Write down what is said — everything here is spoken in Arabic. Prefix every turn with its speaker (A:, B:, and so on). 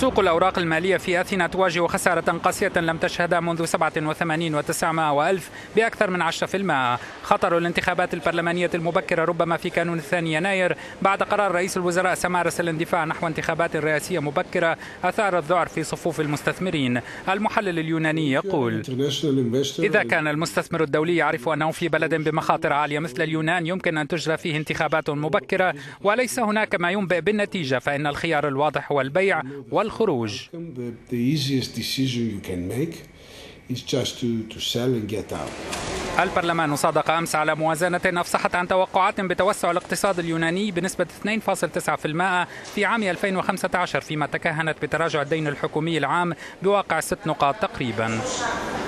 A: سوق الأوراق المالية في أثينا تواجه خسارة قاسية لم تشهدها منذ 87,900,000 بأكثر من 10%. خطر الانتخابات البرلمانية المبكرة ربما في كانون 2 يناير بعد قرار رئيس الوزراء سمارس الاندفاع نحو انتخابات رئاسية مبكرة أثار الذعر في صفوف المستثمرين. المحلل اليوناني يقول: إذا كان المستثمر الدولي يعرف أنه في بلد بمخاطر عالية مثل اليونان يمكن أن تجرى فيه انتخابات مبكرة وليس هناك ما ينبئ بالنتيجة، فإن الخيار الواضح هو البيع والخروج. البرلمان صادق أمس على موازنة أفصحت عن توقعات بتوسع الاقتصاد اليوناني بنسبة 2.9% في عام 2015، فيما تكهنت بتراجع الدين الحكومي العام بواقع 6 نقاط تقريبا.